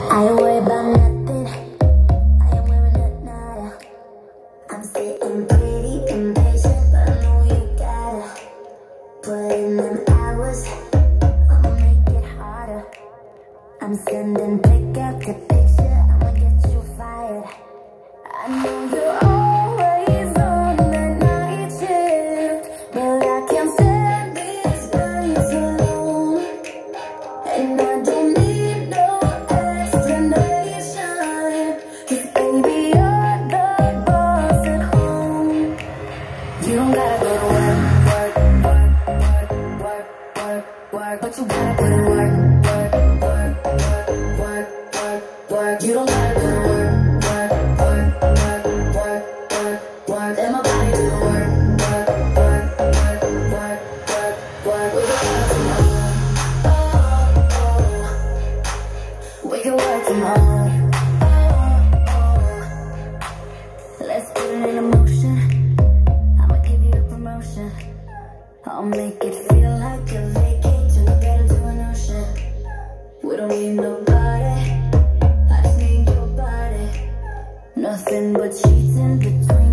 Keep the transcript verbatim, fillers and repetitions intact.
I ain't worried about nothing. I ain't wearing a nada. I'm sitting pretty impatient, but I know you gotta put in them hours. I'ma make it harder. I'm sending pick after picture. I'ma get you fired. I know you're always on the night shift, but I can't stand these nights alone. And I don't need no explanation, 'cause baby, you're the boss at home. You don't gotta go to work, work, work, work, work, work, work, but you gotta put in work, work, work, work, work, work, work. You don't gotta go to work, work, work, work, work, work, work. Let my body do the work, work, work, work, work, work, work. We can work from home. Let's put it in motion. I'ma give you a promotion. I'll make it feel like a vacation. Look out into an ocean. We don't need nobody. I just need your body. Nothing but sheets in between.